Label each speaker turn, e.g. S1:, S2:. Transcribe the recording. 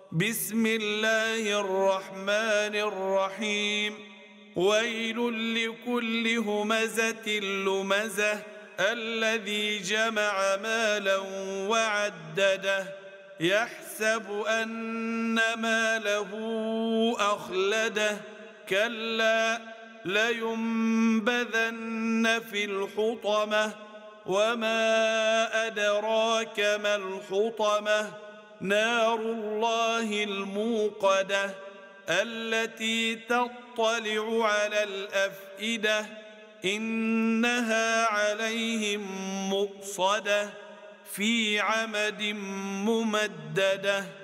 S1: بسم الله الرحمن الرحيم ويل لكل همزة لمزة الذي جمع مالا وعدده يحسب أن ماله أخلده كلا لينبذن في الحطمة وما أدراك ما الحطمة نار الله الموقدة التي تطلع على الأفئدة إنها عليهم مؤصدة في عمد ممددة.